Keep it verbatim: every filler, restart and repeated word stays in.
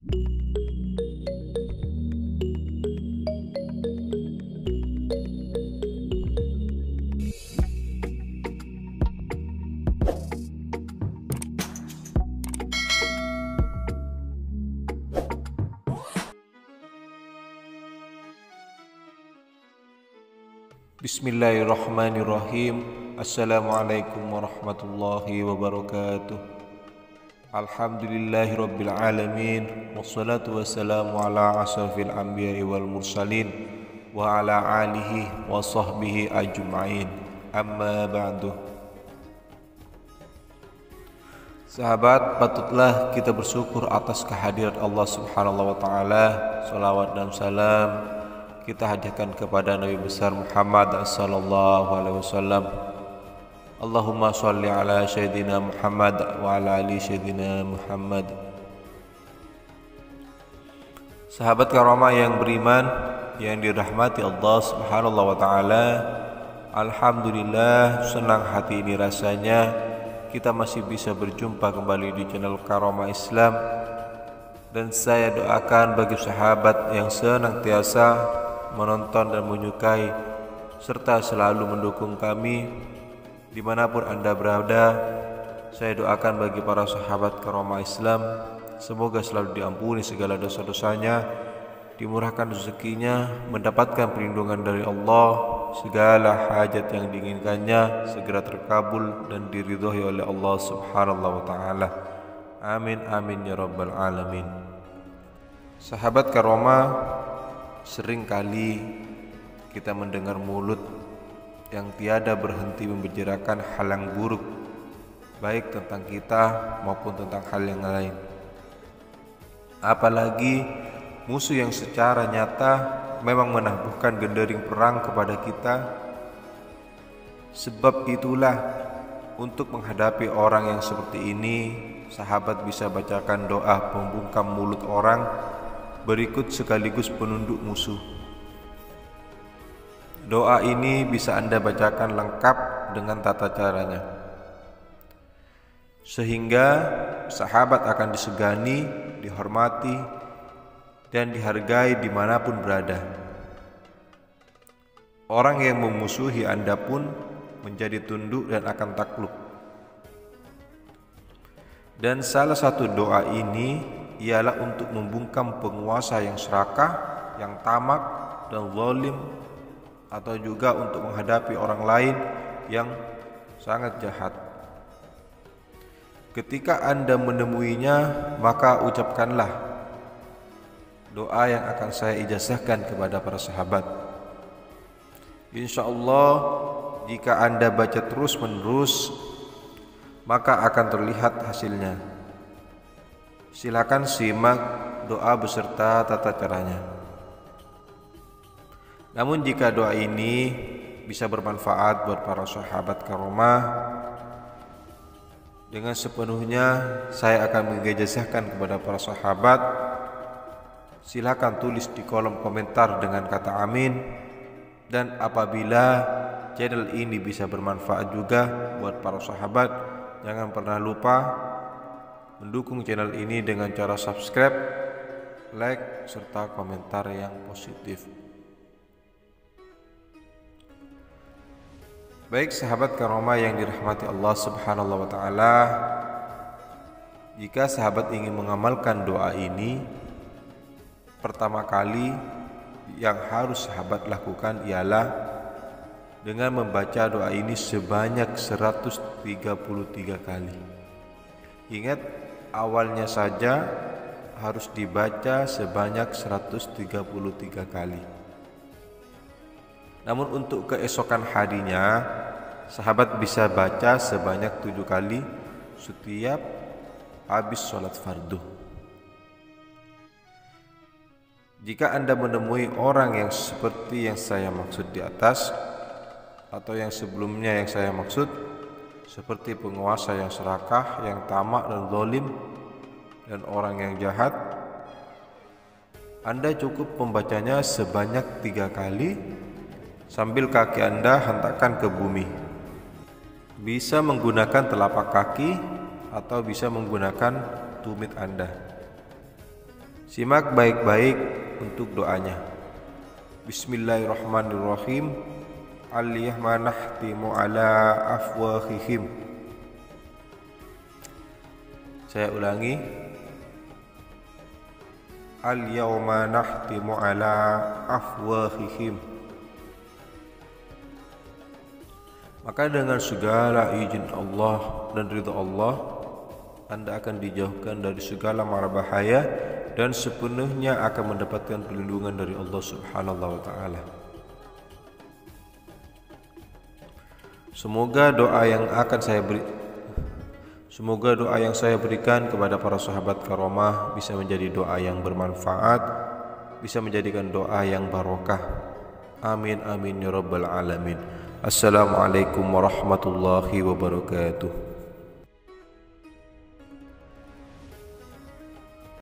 Bismillahirrahmanirrahim. Assalamualaikum warahmatullahi wabarakatuh. Alhamdulillahi rabbil alamin. Wassalatu wassalamu ala asrafil anbiya'i wal mursalin wa ala alihi wa sahbihi ajma'in. Amma ba'du. Sahabat, patutlah kita bersyukur atas kehadiran Allah Subhanahu wa taala. Salawat dan salam kita hadirkan kepada Nabi besar Muhammad sallallahu alaihi wasallam. Allahumma shalli ala sayyidina Muhammad wa ala ali sayyidina Muhammad. Sahabat karamah yang beriman yang dirahmati Allah Subhanahu wa taala, alhamdulillah senang hati ini rasanya kita masih bisa berjumpa kembali di channel Karamah Islam. Dan saya doakan bagi sahabat yang senantiasa menonton dan menyukai serta selalu mendukung kami dimanapun Anda berada. Saya doakan bagi para sahabat Karamah Islam, semoga selalu diampuni segala dosa-dosanya, dimurahkan rezekinya, mendapatkan perlindungan dari Allah, segala hajat yang diinginkannya segera terkabul dan diridhoi oleh Allah Subhanahu wa taala. Amin amin ya rabbal alamin. Sahabat Karamah, sering kali kita mendengar mulut yang tiada berhenti membicarakan hal yang buruk, baik tentang kita maupun tentang hal yang lain. Apalagi musuh yang secara nyata memang menabuhkan gendering perang kepada kita. Sebab itulah untuk menghadapi orang yang seperti ini, sahabat bisa bacakan doa pembungkam mulut orang berikut sekaligus penunduk musuh. Doa ini bisa Anda bacakan lengkap dengan tata caranya, sehingga sahabat akan disegani, dihormati, dan dihargai dimanapun berada. Orang yang memusuhi Anda pun menjadi tunduk dan akan takluk. Dan salah satu doa ini ialah untuk membungkam penguasa yang serakah, yang tamak dan zalim, atau juga untuk menghadapi orang lain yang sangat jahat. Ketika Anda menemuinya, maka ucapkanlah doa yang akan saya ijazahkan kepada para sahabat. Insya Allah jika Anda baca terus menerus, maka akan terlihat hasilnya. Silakan simak doa beserta tata caranya. Namun jika doa ini bisa bermanfaat buat para sahabat Karamah, dengan sepenuhnya saya akan mengijazahkan kepada para sahabat. Silakan tulis di kolom komentar dengan kata amin. Dan apabila channel ini bisa bermanfaat juga buat para sahabat, jangan pernah lupa mendukung channel ini dengan cara subscribe, like, serta komentar yang positif. Baik sahabat Karamah yang dirahmati Allah Subhanahu wa taala, jika sahabat ingin mengamalkan doa ini, pertama kali yang harus sahabat lakukan ialah dengan membaca doa ini sebanyak seratus tiga puluh tiga kali. Ingat, awalnya saja harus dibaca sebanyak seratus tiga puluh tiga kali. Namun untuk keesokan harinya, sahabat bisa baca sebanyak tujuh kali setiap habis sholat fardu. Jika Anda menemui orang yang seperti yang saya maksud di atas, atau yang sebelumnya yang saya maksud, seperti penguasa yang serakah, yang tamak dan zalim, dan orang yang jahat, Anda cukup membacanya sebanyak tiga kali sambil kaki Anda hentakkan ke bumi. Bisa menggunakan telapak kaki atau bisa menggunakan tumit Anda. Simak baik-baik untuk doanya. Bismillahirrahmanirrahim. Al-yawma nahtimu ala afwahihim. Saya ulangi. Al-yawma nahtimu ala afwahihim. Maka dengan segala izin Allah dan ridha Allah, Anda akan dijauhkan dari segala mara bahaya dan sepenuhnya akan mendapatkan perlindungan dari Allah Subhanahu wa taala. Semoga doa yang akan saya beri Semoga doa yang saya berikan kepada para sahabat karomah bisa menjadi doa yang bermanfaat, bisa menjadikan doa yang barokah. Amin amin ya rabbal alamin. Assalamualaikum warahmatullahi wabarakatuh.